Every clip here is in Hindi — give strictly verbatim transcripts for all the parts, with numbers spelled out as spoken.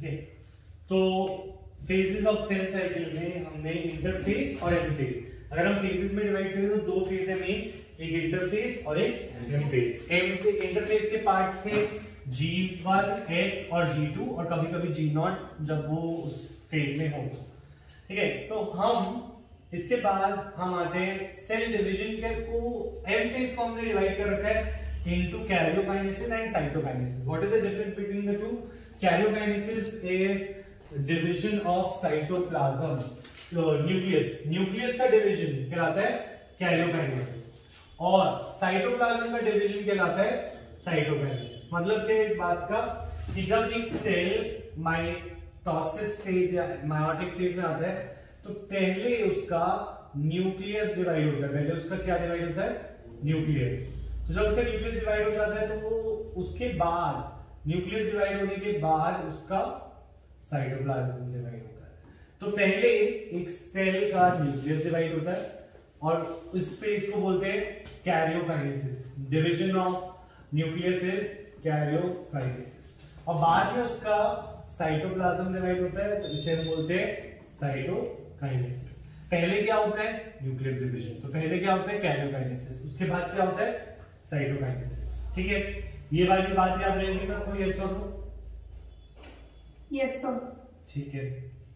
ठीक है। तो फेजेस ऑफ सेल साइकिल में हमने इंटरफेज और एम फेज, अगर हम फेजेस में डिवाइड करें तो दो फेज है मेन, एक इंटरफेस और एक एम फेज। एम इंटरफेस के पार्ट्स थे जी वन, एस और जी टू, और कभी कभी जी नॉट जब वो उस फेज में हो। ठीक है, तो हम इसके बाद हम आते हैं सेल डिवीजन के को एम फेज को हमने डिवाइड कर रखा है into karyokinesis and cytokinesis. What is the difference between the two? Karyokinesis is division of cytoplasm, nucleus, nucleus का डिवीजन कहलाता है कैरियोकाइनेसिस, और साइटोप्लाज्म का डिवीजन कहलाता है साइटोकाइनेसिस। मतलब क्या है इस बात का कि जब एक सेल माइटोसिस फेज या मायोटिक फेज में आता है तो पहले उसका न्यूक्लियस डिवाइड होता है, पहले उसका क्या डिवाइड होता है? न्यूक्लियस। तो जब उसका न्यूक्लियस डिवाइड हो जाता है तो वो उसके बाद न्यूक्लियस डिवाइड होने के बाद उसका साइटोप्लाज्म डिवाइड होता है। तो पहले एक सेल का न्यूक्लियस डिवाइड होता है और इस फेज को बोलते हैं karyokinesis, division of nucleus is karyokinesis, और बाद में उसका साइटोप्लाज्म डिवाइड होता है, तो इसे हम बोलते हैं साइटोकाइनेसिस। पहले क्या होता है? Nucleus division. तो पहले क्या होता है? कैरियोकाइनेसिस, उसके बाद क्या होता है? साइटोकाइनेसिस। ठीक है, ये वाली बात याद रहेगी सबको? यस और नो? Yes sir. ठीक है,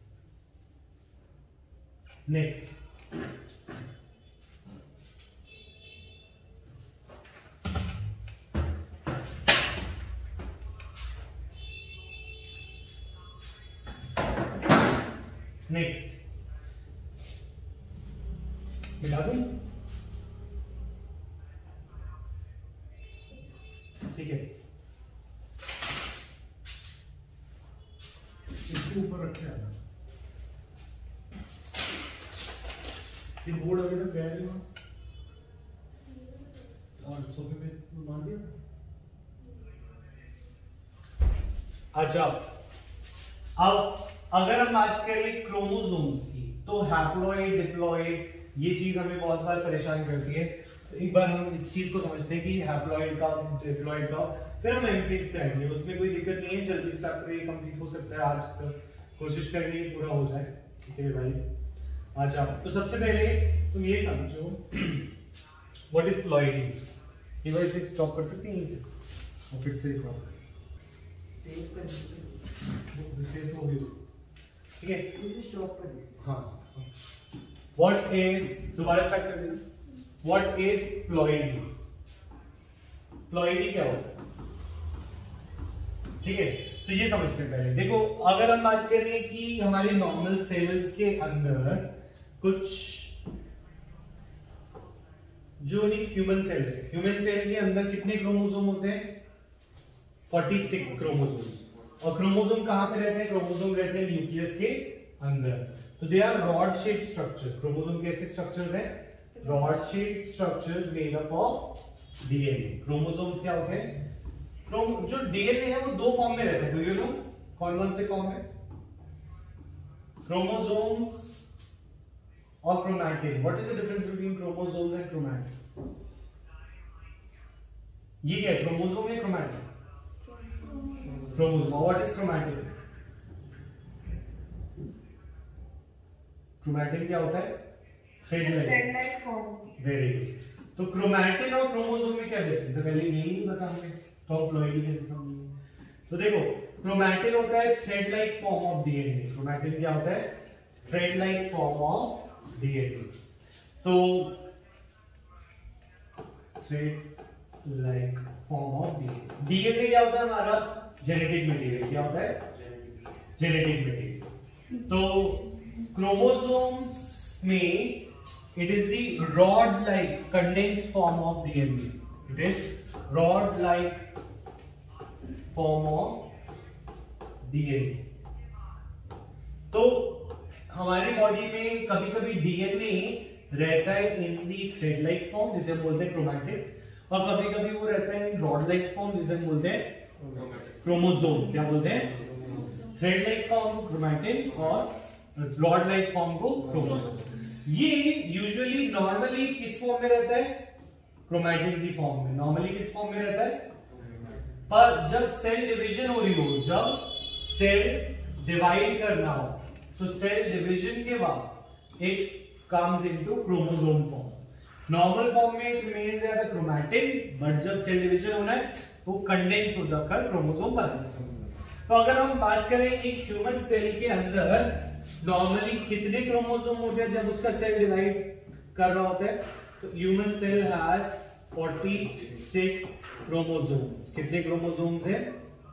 नेक्स्ट नेक्स्ट मिला दूं? ठीक है, इसके ऊपर रखे आना, ये बोर्ड अभी तक गया नहीं और सोफे पे मार दिया। अच्छा, अब अगर हम बात करें क्रोमोसोम्स की तो हैप्लॉइड, डिप्लॉइड, ये चीज हमें बहुत बार परेशान करती है। तो एक बार हम इस चीज को समझते हैं कि हैप्लॉइड का, डिप्लॉइड का, फिर हम एम फेज पे आएंगे, उसमें कोई दिक्कत नहीं है, जल्दी चैप्टर ये कंप्लीट हो सकता है, आज तक कोशिश करेंगे पूरा हो जाए। ठीक है गाइस, अच्छा तो सबसे पहले तुम ये समझो व्हाट इज प्लॉइडी। ये बार इसे स्टॉप कर सकते हैं यहीं से और फिर से रिकॉर्ड सेव कर सेव हो गई। ठीक है, मुझे स्टॉप कर दे। हाँ, व्हाट इज, दोबारा स्टार्ट कर देना, व्हाट इज प्लॉइडी? प्लॉइडी क्या होता है? ठीक है, तो ये समझते हैं पहले। देखो, अगर हम बात करें कि हमारे नॉर्मल सेल्स के अंदर कुछ, जो एक ह्यूमन सेल है, ह्यूमन सेल के अंदर कितने क्रोमोसोम होते हैं? छियालीस क्रोमोसोम। और क्रोमोसोम कहां पे रहते हैं? क्रोमोसोम रहते हैं न्यूक्लियस के अंदर। तो they are rod shape structure. Chromosome कैसे स्ट्रक्चर्स हैं? Rod shape structures made up of DNA. Chromosomes क्या होते हैं? क्रोम जो डीएनए है वो दो फॉर्म में रहता है, डू यू नो? कौन कौन से फॉर्म में? क्रोमोसोम्स और chromatin. What is the difference between chromosomes and chromatin? ये क्या है, क्रोमोसोम या chromatin? Chromosome. What is chromatin? Chromatin क्या होता है? Thread like form. Very good. तो क्रोमैटिन और क्रोमोसोम में क्या डिफरेंस है? पहले यही नहीं पता हमें, तो हम प्लॉइडी कैसे समझेंगे? तो देखो, क्रोमैटिन होता है thread like form of DNA. Chromatin क्या होता है? Thread like form of DNA. तो thread like form of DNA. DNA क्या होता है? हमारा जेनेटिक मटेरियल। क्या होता है? Genetic material. तो क्रोमोसोम्स में it is the rod like condensed form of D N A. It is rod like form of D N A. तो हमारी बॉडी में कभी कभी डीएनए रहता है in the thread like form, जिसे हम बोलते हैं क्रोमैटिन, और कभी कभी वो रहता है इन रॉड लाइक फॉर्म, जिसे हम बोलते हैं क्रोमोसोम। क्या बोलते हैं? थ्रेड लाइक फॉर्म क्रोमैटिन और रॉड लाइक फॉर्म को क्रोमोसोम। ये यूजुअली नॉर्मली किस फॉर्म में रहता है? क्रोमैटिन की फॉर्म में। नॉर्मली किस फॉर्म में रहता है? पर जब सेल डिवीजन हो रही हो, जब सेल डिवाइड करना हो तो सेल डिवीजन के बाद it comes into chromosome form. Normal form में it remains as a chromatin, but जब सेल डिवीजन होना है वो कंडेंस हो जाकर क्रोमोसोम बना जाता है। तो अगर हम बात करें एक ह्यूमन सेल के अंदर नॉर्मली कितने क्रोमोसोम होते हैं जब उसका सेल डिवाइड कर रहा होता है, तो ह्यूमन सेल हैज छियालीस क्रोमोसोम्स। कितने क्रोमोसोम्स हैं?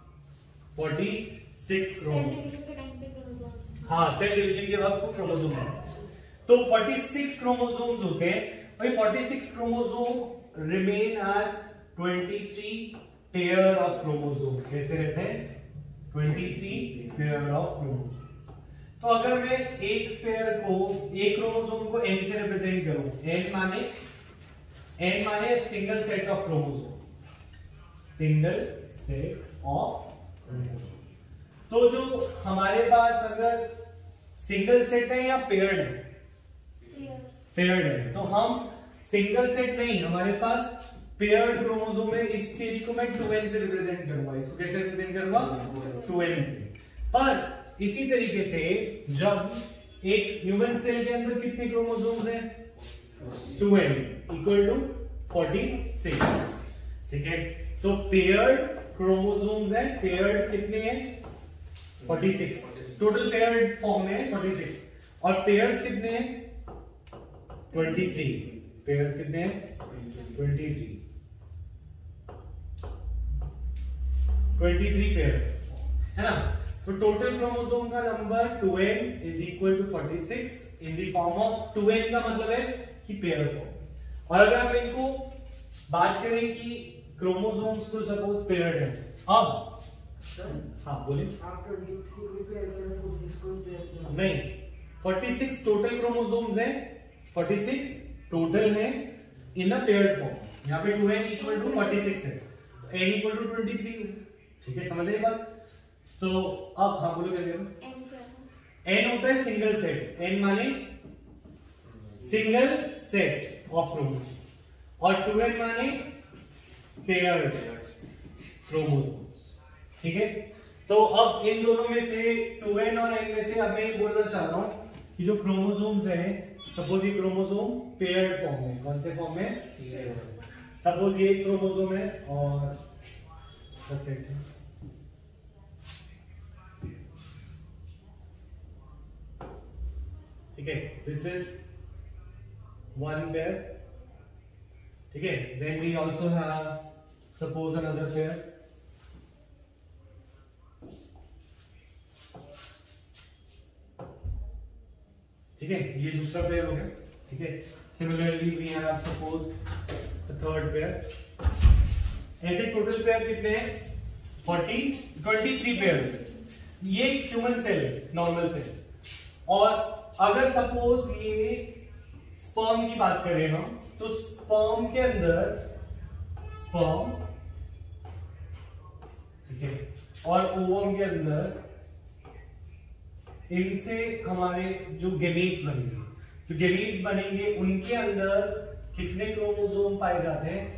छियालीस क्रोमोसोम्स। हाँ, सेल डिवीजन के वक्त वो क्रोमोसोम है तो छियालीस क्रोमोसोम्स होते हैं और ये छियालीस क्रोमोसोम रिमेन एज तेईस पेयर ऑफ क्रोमोसोम। कैसे रहते हैं? तेईस पेयर ऑफ क्रोमोसोम। तो अगर मैं एक पेयर को, एक क्रोमोसोम को n से रिप्रेजेंट करूं, n माने n माने single set of chromosome, single set of chromosome. तो जो हमारे पास अगर सिंगल सेट है या पेयर्ड है? पेयर्ड है। तो हम सिंगल सेट नहीं, हमारे पास पेयर्ड क्रोमोसोम है। इस स्टेज को मैं टू एन से रिप्रेजेंट करूंगा। इसको कैसे रिप्रेजेंट करूंगा? टू एन से। पर इसी तरीके से जब एक ह्यूमन सेल के अंदर कितने क्रोमोसोम्स हैं? टू एन इक्वल टू छियालीस। ठीक है, तो पेयर्ड क्रोमोसोम्स हैं। पेयर्ड कितने हैं? छियालीस। टोटल पेयर्ड फॉर्म में छियालीस और पेयर्स कितने हैं? तेईस। पेयर्स कितने हैं? तेईस। तेईस पेयर्स है ना। तो टोटल क्रोमोसोम का number two N is equal to छियालीस in the form of two N का मतलब है कि पेयर फॉर्म। और अगर हम इनको बात करें कि क्रोमोसोम्स को सपोज पेयर्ड है, अब हाँ बोलिए। नहीं, छियालीस टोटल क्रोमोसोम्स हैं, छियालीस टोटल हैं इन अ पेयर्ड फॉर्म। यहाँ पे टू एन इक्वल टू छियालीस है तो n इक्वल टू तेईस। ठीक है, समझ रहे बात? तो अब हाँ बोलो क्या कह रहे हो? n होता है सिंगल सेट, n माने सिंगल सेट ऑफ क्रोमोसोम और टू एन माने पेयर्ड क्रोमोसोम्स। ठीक है, तो अब इन दोनों में से टू एन और n में से अब मैं ये बोलना चाह रहा हूं कि जो क्रोमोसोम्स हैं, सपोज ये क्रोमोसोम पेयर्ड फॉर्म में, कौन से फॉर्म में? सपोज ये क्रोमोसोम है और सेट है। ठीक है, दिस इज वन पेयर। ठीक है, then we also have suppose another pair. ठीक है, ये दूसरा पेयर हो गया। ठीक है, similarly we have suppose the third pair. ऐसे टोटल पेयर कितने हैं? चालीस, तेईस पेयर। ये ह्यूमन सेल है, नॉर्मल सेल। और अगर सपोज ये स्पर्म की बात करें हम, तो स्पर्म के अंदर स्पर्म, ठीक है, और ओवम के अंदर इनसे हमारे जो गेमीट्स बनेंगे, जो गेमीट्स बनेंगे उनके अंदर कितने क्रोमोसोम पाए जाते हैं?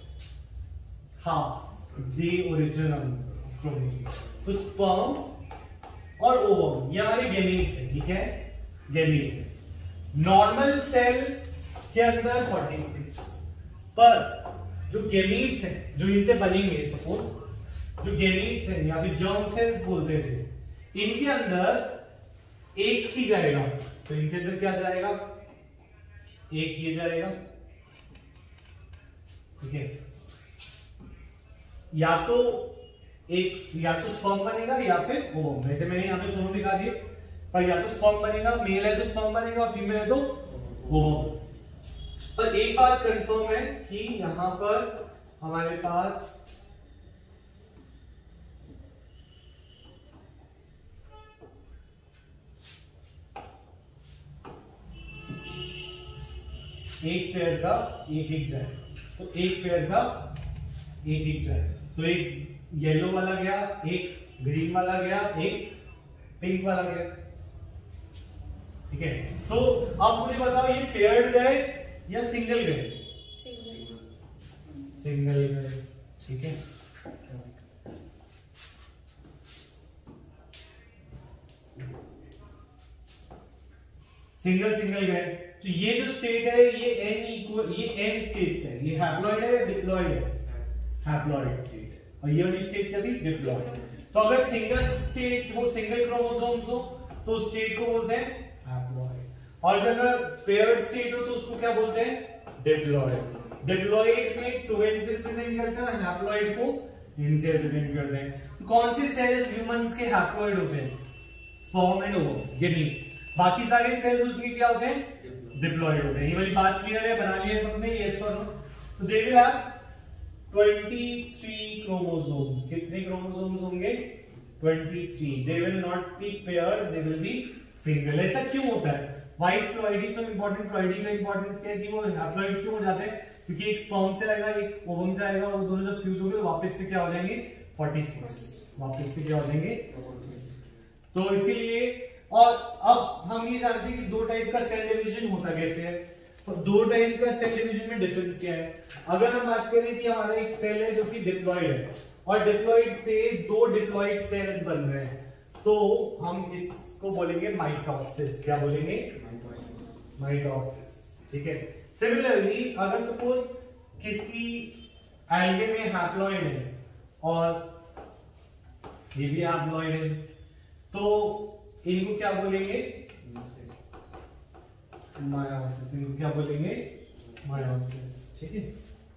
Half the original chromosome. तो स्पर्म और ओवम ये हमारे गेमीट्स हैं। ठीक है, गेमीट्स हैं। नॉर्मल सेल के अंदर छियालीस, पर जो गेमीट्स हैं जो इनसे बनेंगे, सपोज जो गेमीट्स हैं या फिर जर्म सेल्स बोलते थे, इनके अंदर एक ही जाएगा। तो इनके अंदर क्या जाएगा? एक ही जाएगा। ठीक है, या तो एक, या तो स्पर्म बनेगा या फिर ओवम। वैसे मैंने यहाँ पे दोनों दिखा दिए, पर या तो स्पर्म बनेगा, मेल है तो स्पर्म बनेगा, फीमेल है तो ओवम। पर एक बात कंफर्म है कि यहां पर हमारे पास एक पेयर का एक एक जाए, तो एक पेयर का एक एक जाए। तो एक येलो वाला गया, एक ग्रीन वाला गया, एक पिंक वाला गया। ठीक है, तो अब मुझे बताओ ये पेयर्ड गए या सिंगल गए? सिंगल गए। ठीक है, सिंगल सिंगल गए, तो ये जो स्टेट है ये n इक्वल, ये n स्टेट है, ये हैप्लॉइड है या डिप्लॉइड है? हैप्लॉइड स्टेट है। और ये वाली स्टेट क्या थी? डिप्लॉइड। तो अगर सिंगल स्टेट हो, सिंगल क्रोमोसोम्स हो, तो स्टेट को बोलते हैं हैप्लॉइड, और जब पेयर्ड स्टेट हो तो उसको क्या बोलते हैं? डिप्लॉइड। डिप्लॉइड में टू एन से रिप्रेजेंट करते हैं, हैप्लॉइड को n से रिप्रेजेंट करते हैं। तो कौन से सेल्स ह्यूमंस के हैप्लॉइड होते हैं? Sperm and ovum, gametes. बाकी सारे सेल्स उसके क्या होते हैं? डिप्लॉइड होते हैं। ये वाली बात क्लियर है? बना लिया सबने? यस और नो? तो they will have twenty-three chromosomes. कितने क्रोमोसोम्स होंगे? twenty-three। They will not be paired, they will be single. ऐसा क्यों होता है? Why is ploidy so important? Ploidy का इंपॉर्टेंस क्या है कि वो हैप्लॉइड क्यों हो जाते हैं? क्योंकि एक स्पर्म से आएगा, एक ओवम से आएगा, वो दोनों जब फ्यूज होंगे वापस से क्या हो जाएंगे? forty-six। वापस से क्या हो जाएंगे? तो इसीलिए, और अब हम ये जानते हैं कि दो टाइप का सेल डिवीजन होता कैसे है। तो दो टाइप का सेल डिवीजन में डिफरेंस क्या है? अगर हम बात करें कि हमारा एक सेल है जो कि डिप्लॉइड है, और डिप्लॉइड से दो डिप्लॉइड सेल्स बन रहे हैं, तो हम इसको बोलेंगे माइटोसिस। क्या बोलेंगे? माइटोसिस। ठीक है। सिमिलरली अगर सपोज किसी एल्गे में हैप्लॉइड है और ये भी हैप्लॉइड है, तो इनको क्या बोलेंगे? मायोसिस। इनको क्या बोलेंगे? मायोसिस। ठीक है।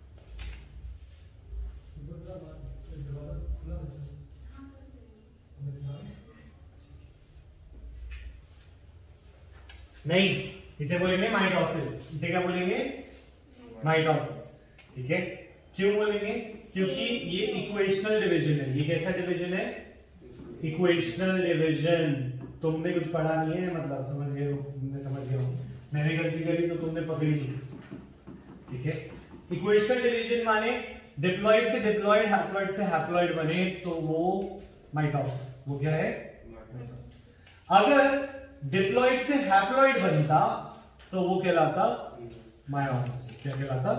नहीं, इसे बोलेंगे माइटोसिस। इसे क्या बोलेंगे? माइटोसिस। ठीक है। क्यों बोलेंगे? क्योंकि ये इक्वेशनल डिवीजन है। ये कैसा डिवीजन है? Equational division. तुमने कुछ पढ़ा नहीं है, मतलब समझ गए हो? मैं समझ गया हूं, मैंने गलती करी तो तुमने पकड़ी ली। ठीक है। इक्वेशनल डिवीजन माने डिप्लॉइड से डिप्लॉइड, हैप्लॉइड से हैप्लॉइड बने तो वो माइटोसिस। वो क्या है? अगर डिप्लॉइड से हैप्लॉइड बनता तो वो कहलाता मायोसिस। क्या कहलाता?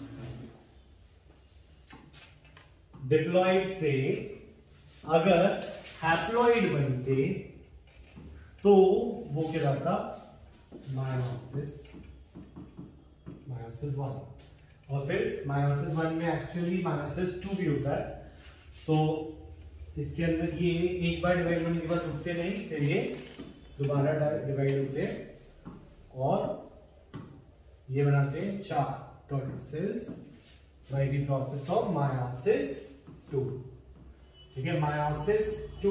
डिप्लॉइड से अगर हैप्लॉइड बनते तो वो कहलाता मायोसिस। Meiosis one. और फिर मायोसिस वन में एक्चुअली मायोसिस टू भी होता है। तो इसके अंदर ये एक बार डिवाइड होने के बाद रुकते नहीं, फिर ये दोबारा डिवाइड होते हैं और ये बनाते हैं चार total cells by the process of meiosis two. ठीक है। मायोसिस टू,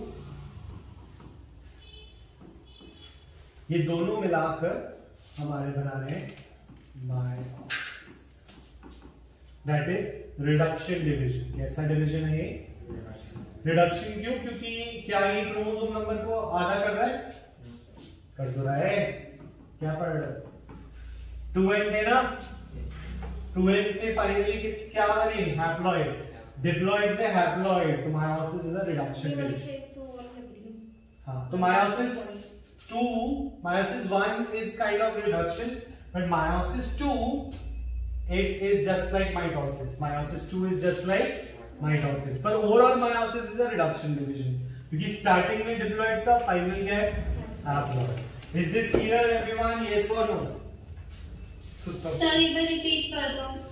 ये दोनों मिलाकर हमारे बना रहे हैं meiosis. That is reduction division. कैसा डिवीजन है ये? रिडक्शन। क्यों? क्योंकि क्या ये क्रोमोसोम नंबर को आधा कर रहा है? कर तो रहा है। क्या पढ़ रहा है? टू एन है ना? टू एन से फाइनली क्या बने? हैप्लॉइड। डिप्लॉइड से हैप्लॉइड, तो meiosis is a reduction division. हाँ, तो meiosis two, meiosis one is kind of reduction, but meiosis two, it is just like mitosis. Meiosis two is just like mitosis. पर overall meiosis is a reduction division, क्योंकि starting में diploid था, final क्या है? haploid. Is this clear everyone? Yes or no? Sir एक बार रिपीट कर दो।